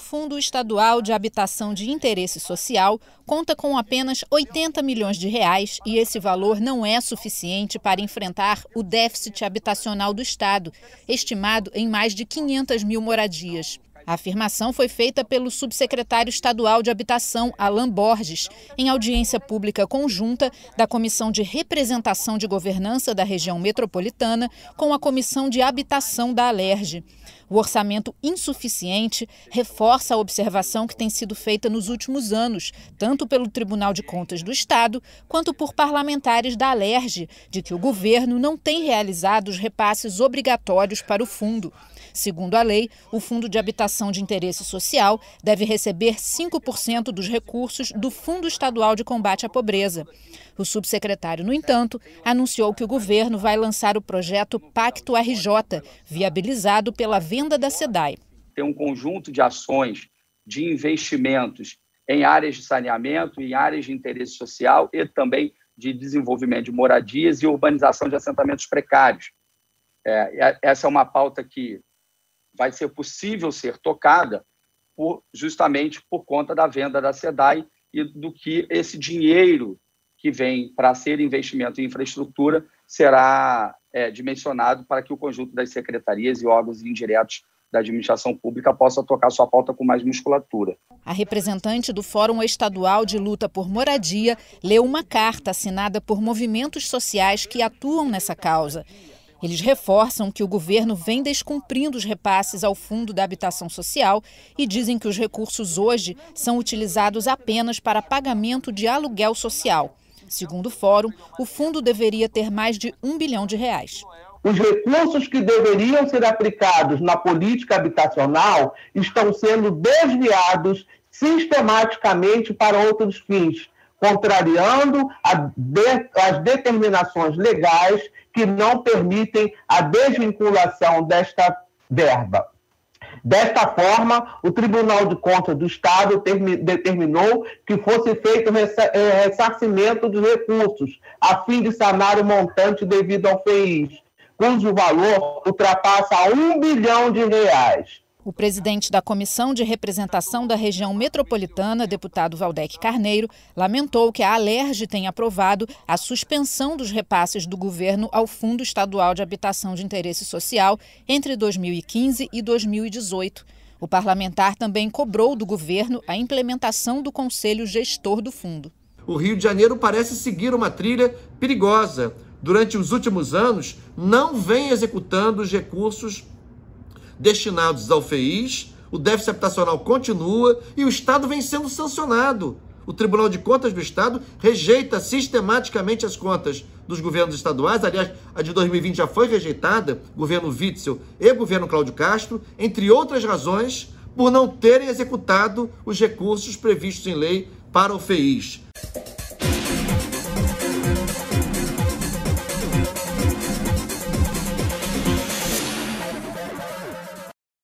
Fundo Estadual de Habitação de Interesse Social conta com apenas R$80 milhões e esse valor não é suficiente para enfrentar o déficit habitacional do Estado, estimado em mais de 500 mil moradias. A afirmação foi feita pelo subsecretário estadual de Habitação, Alan Borges, em audiência pública conjunta da Comissão de Representação de Governança da Região Metropolitana com a Comissão de Habitação da Alerj. O orçamento insuficiente reforça a observação que tem sido feita nos últimos anos, tanto pelo Tribunal de Contas do Estado quanto por parlamentares da Alerj, de que o governo não tem realizado os repasses obrigatórios para o fundo. Segundo a lei, o Fundo de Habitação de Interesse Social deve receber 5% dos recursos do Fundo Estadual de Combate à Pobreza. O subsecretário, no entanto, anunciou que o governo vai lançar o projeto Pacto RJ, viabilizado pela venda da SEDAI. Tem um conjunto de ações de investimentos em áreas de saneamento, em áreas de interesse social e também de desenvolvimento de moradias e urbanização de assentamentos precários. Essa é uma pauta que vai ser possível ser tocada justamente por conta da venda da SEDAI e do que esse dinheiro que vem para ser investimento em infraestrutura será dimensionado para que o conjunto das secretarias e órgãos indiretos da administração pública possa tocar sua pauta com mais musculatura. A representante do Fórum Estadual de Luta por Moradia leu uma carta assinada por movimentos sociais que atuam nessa causa. Eles reforçam que o governo vem descumprindo os repasses ao Fundo da Habitação Social e dizem que os recursos hoje são utilizados apenas para pagamento de aluguel social. Segundo o Fórum, o fundo deveria ter mais de R$1 bilhão. Os recursos que deveriam ser aplicados na política habitacional estão sendo desviados sistematicamente para outros fins, contrariando as determinações legais que não permitem a desvinculação desta verba. Desta forma, o Tribunal de Contas do Estado determinou que fosse feito ressarcimento dos recursos, a fim de sanar o montante devido ao FEIS, cujo valor ultrapassa R$1 bilhão. O presidente da Comissão de Representação da Região Metropolitana, deputado Valdec Carneiro, lamentou que a Alerj tenha aprovado a suspensão dos repasses do governo ao Fundo Estadual de Habitação de Interesse Social entre 2015 e 2018. O parlamentar também cobrou do governo a implementação do Conselho Gestor do Fundo. O Rio de Janeiro parece seguir uma trilha perigosa. Durante os últimos anos, não vem executando os recursos destinados ao FEIS, o déficit habitacional continua e o Estado vem sendo sancionado. O Tribunal de Contas do Estado rejeita sistematicamente as contas dos governos estaduais. Aliás, a de 2020 já foi rejeitada, governo Witzel e governo Cláudio Castro, entre outras razões, por não terem executado os recursos previstos em lei para o FEIS.